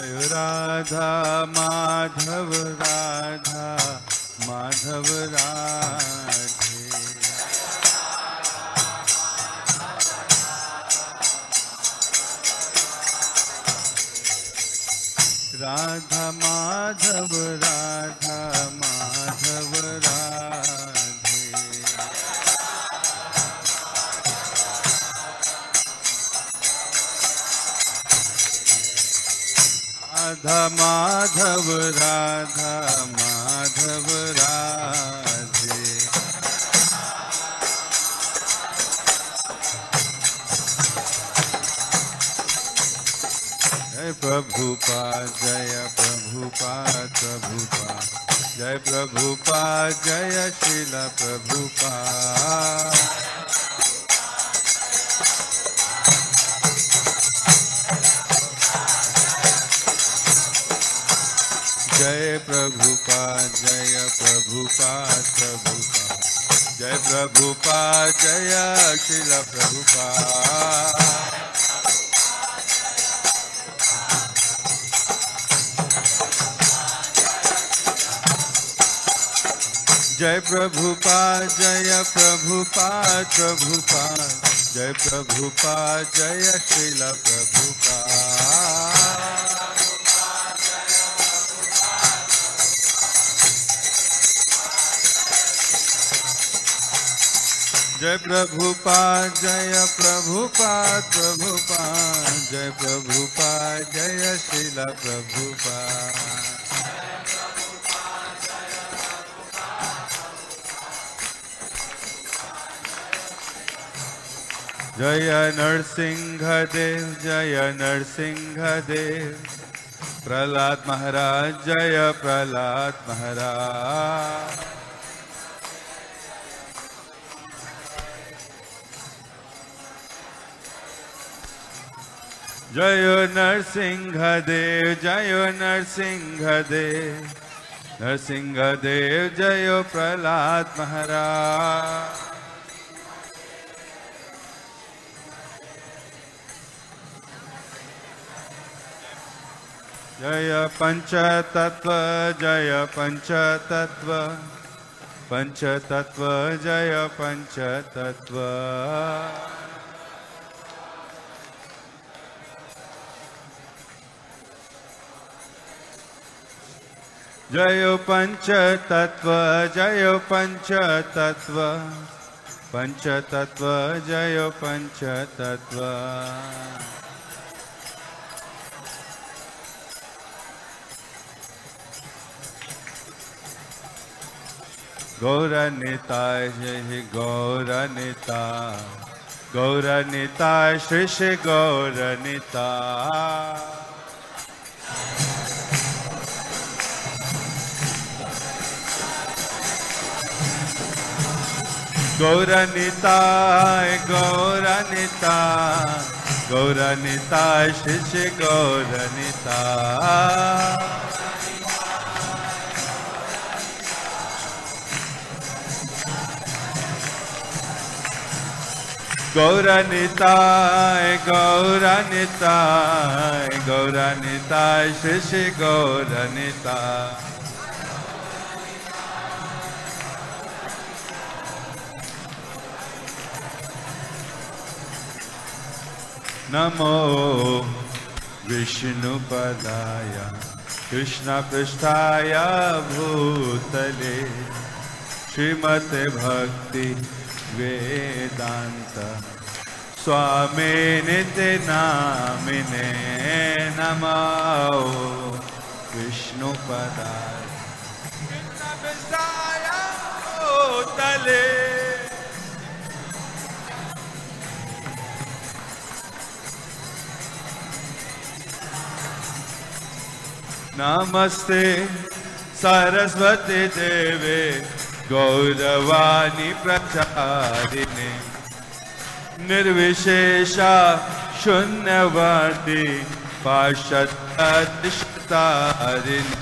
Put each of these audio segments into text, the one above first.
राधा माधव राधा माधव राधे। राधा माधव राधा माधव राधे। राधा माधव राधा माधव राधे। जय प्रभुपाद जय प्रभुपाद प्रभुपाद जय प्रभुपाद जय श्रील प्रभुपाद। जय प्रभुपाद जय प्रभुपाद प्रभुपाद जय प्रभुपाद जय श्रील प्रभुपाद। जय प्रभुपाद जय प्रभुपाद प्रभुपाद जय प्रभुपाद जय श्रील प्रभुपाद। जय प्रभुपाद जय प्रभुपाद प्रभुपाद जय प्रभुपाद जय श्रील प्रभुपाद। जय नरसिंह देव प्रहलाद महाराज जय प्रहलाद महाराज। जय नरसिंह देव नरसिंह देव जय प्रहलाद महाराज। जय पंचतत्व जय पंचतत्व पंचतत्व जय पंचतत्व। जय पंचतत्व जय पंचतत्व पंचतत्व जय पंचतत्व। गौरनिताय जय गौरनिताय गौरनिताय श्री श्री गौरनिताय। गौरनिताय गौरनिताय गौरनिताय श्री श्री गौरनिताय। गौरनिताय गौरनिताय गौरनिताय श्री श्री गौरनिताय। नमो विष्णुपदाय कृष्णपृष्ठाय भूतले श्रीमते भक्ति वेदांत स्वामिनिते नामिने। नमो विष्णुपदाय कृष्णपृष्ठाय भूतले नमस्ते सरस्वती देवे गौरवाणी प्रचारिणे निर्विशेषा शून्यवादी पाश्चात्यादिष्टारिणे।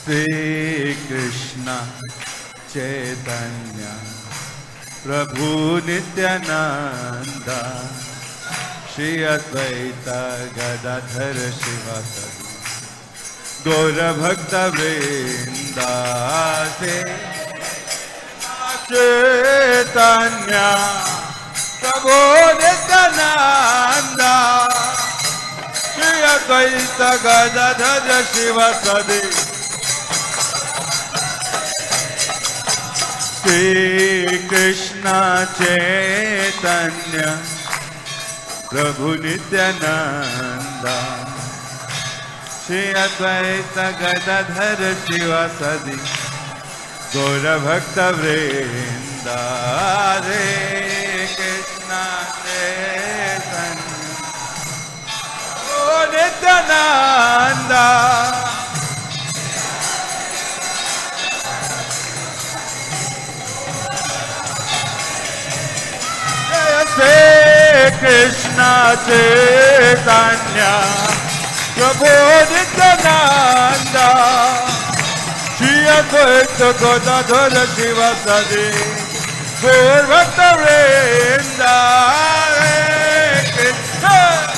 Shri Krishna Chaitanya Prabhu Nityananda Shri Advaita Gadadhar Shivasadi Gaura Bhakta Vrinda Chaitanya Prabhu Nityananda Shri Advaita Gadadhar Shivasadi Shri Krishna Chaitanya Prabhu Nityananda Shri Advaita Gadadhar Shivasadi Gaura Bhakta Vrinda Hare Krishna Chaitanya Prabhu Nityananda Shri Krishna Chaitanya Prabhu Nityananda Shri Advaita Gadadhar Shivasadi Gaura Bhakta Vrinda Hare Krishna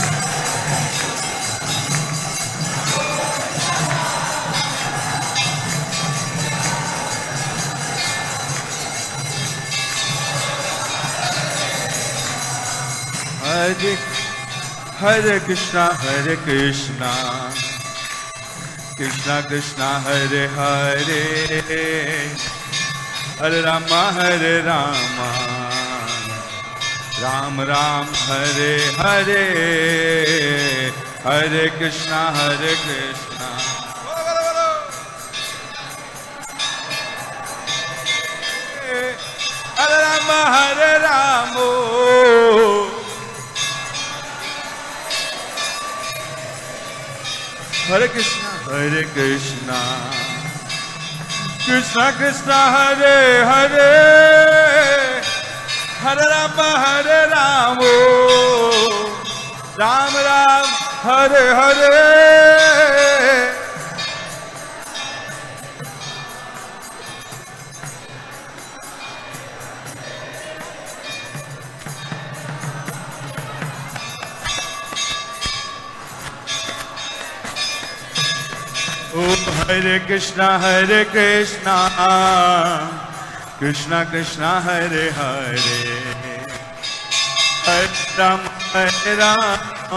Hare Krishna Krishna Krishna Hare Hare Hare Rama Ram Ram Hare Hare Hare Krishna Hare Rama Hare Ramo Hare Krishna Krishna Krishna Hare Hare Hare Rama Hare Ramo Ram Ram Hare Hare Hare Krishna Krishna Krishna Hare Hare Hare Rama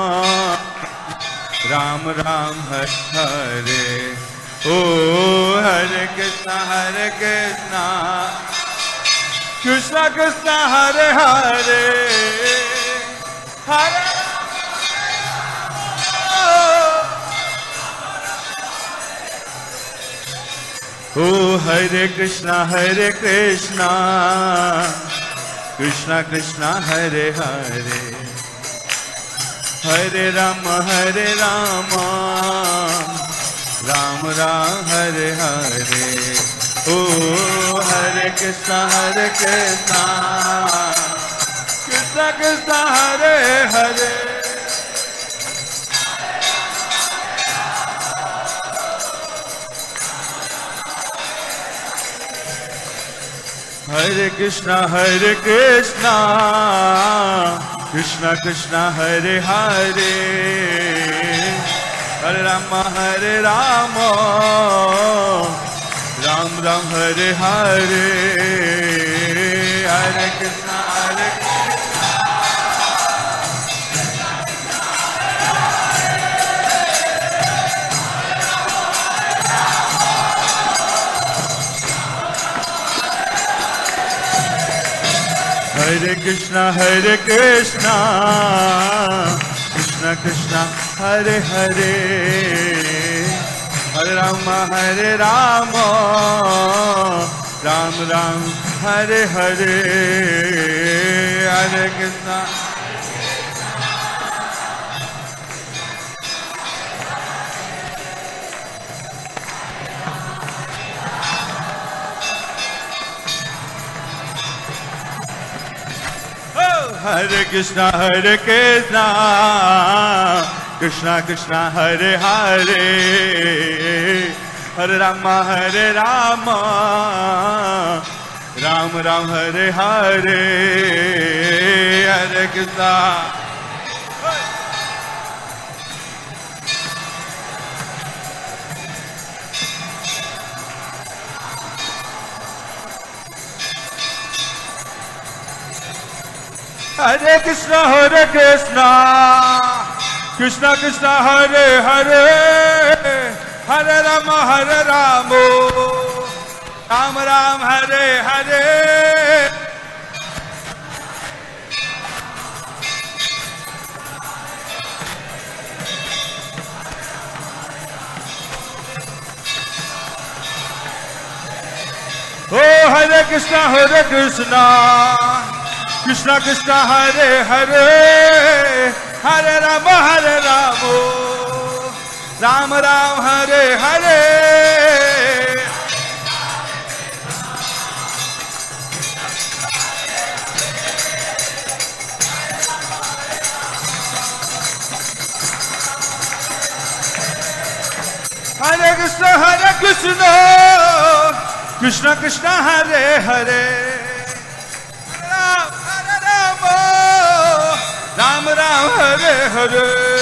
Ram Ram Hare Hare Oh Hare Krishna Krishna Krishna Hare Hare Hare Oh Hare Krishna Krishna Krishna Hare Hare Hare Rama Ram Ram Hare Hare Oh Hare Krishna Krishna Krishna Hare Hare Hare Krishna Krishna Krishna Hare Hare Hare Rama Ram Ram Hare Hare Hare Krishna Hare Krishna Krishna Krishna Hare Hare Hare Rama Ram Ram Hare Hare Hare Krishna Hare Krishna Krishna Krishna Hare Hare Hare Rama, Hare Rama, Ram Ram, Hare Hare, Hare Krishna. Hare Krishna, Hare Krishna, Krishna Krishna, Hare Hare, Hare Rama, Hare Rama, Ram Ram, Hare Hare. Oh, Hare Krishna, Hare Krishna, Krishna Krishna, Hare Hare, Hare Rama, Hare Rama, Ram Ram, Hare Hare. Hare Krishna, Hare Krishna, Krishna Krishna, Hare Hare, Ram Ram, Hare Hare.